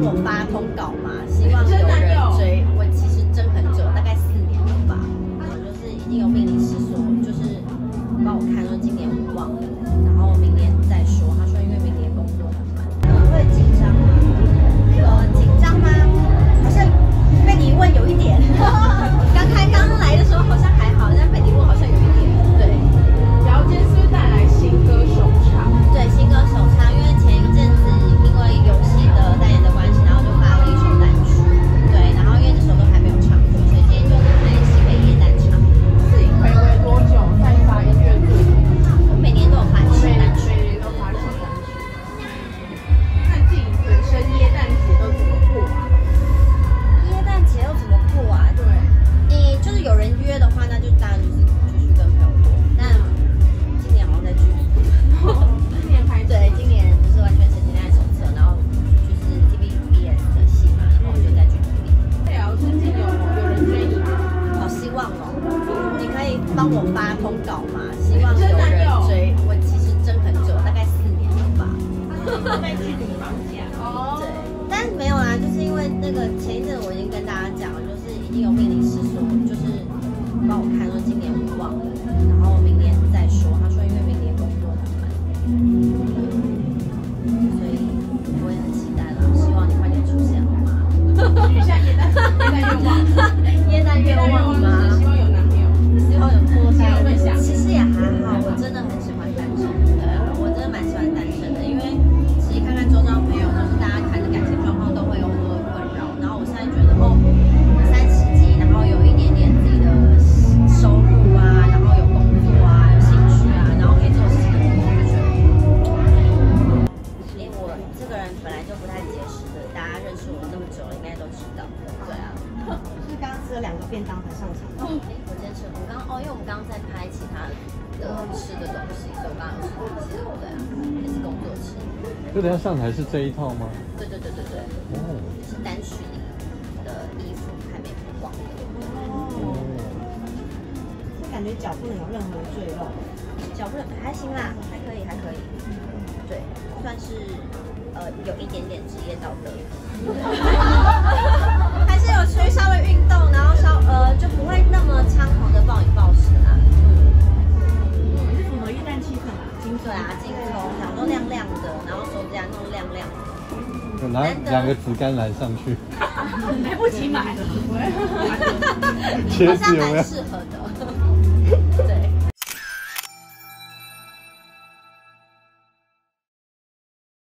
我发通稿嘛，希望有人追。我其实争很久，大概4年了吧。就是已经有命理师说，就是帮我看说今年无望了，然后明年再说。他说因为明年工作很忙。会紧张吗？紧张吗？好像被你问有一点。刚来的时候好像还好，但被你问好像有一点。对。 了解是不是带来新歌首唱？对， 新歌首唱，因为前一阵子因为游戏的代言的关系，然后就发了一首单曲。对，然后因为这首歌还没有唱过，所以今天就拿来新北耶诞唱。 自己睽违多久再发音乐作品？ 我每年都有发一首单曲。 每年都发一首单曲。那自己本身耶诞节都怎么过啊？ 耶诞节又怎么过啊？对，就是有人约的话，那就当然就是去跟朋友过。那今年好像在剧组。 今年拍对，今年不是完全是恋爱手册，然后就是 TVBS 的戏嘛，然后我就在剧组里。 对啊，最近有人追你吗？ 好希望哦，你可以帮我发通稿嘛，希望有人追。我其实争很久，大概4年了吧。 被剧组绑架哦。 对，但没有啦，就是因为那个前一阵我已经跟大家讲了，就是已经有命理师说，就是帮我看说今年无望了，然后明年再说。他说因为明年工作很忙，所以我也很期待啦，希望你快点出现好吗？ 许下耶诞愿望， 耶诞愿望吗？ 希望有男朋友， 希望有多还有对象。 其实也还好，我真的很喜欢单身，对，我真的蛮喜欢单身的，因为其实看看周遭朋友，就是大家谈的感情状况都会有很多的困扰，然后我现在觉得30几，然后有一点点自己的收入啊，然后有工作啊，有兴趣啊，然后可以做事情的工作，就觉得，我这个人本来就不太节食的，大家认识我这么久了，应该都知道，对啊。 是刚刚吃了2个便当才上场。 我今天吃，因为我们刚刚在拍其他的吃的东西，所以我刚刚有吃一下，对啊，也是工作吃。 就等下上台是这一套吗？ 对。哦，是单曲里的衣服还没曝光的。 哦。就感觉脚不能有任何赘肉。 脚不能还行啦，还可以。对，算是有一点点职业道德。还是有去稍微运动，然后就不会那么猖狂的暴饮暴食啦。 也是符合耶诞气氛啊，金对啊，金葱，想说亮亮的，然后手指甲弄亮亮的。 拿2个紫甘蓝上去， 来不及买了， 茄子有没有？ 适合的。